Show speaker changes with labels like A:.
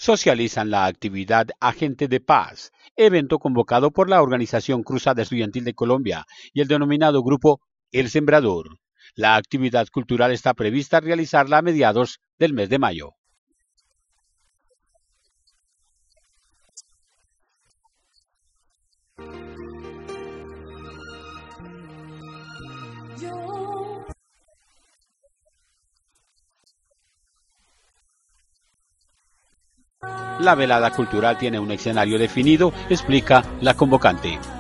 A: socializan la actividad Agente de Paz, evento convocado por la Organización Cruzada Estudiantil de Colombia y el denominado grupo El Sembrador. La actividad cultural está prevista realizarla a mediados del mes de mayo. La velada cultural tiene un escenario definido, explica la convocante.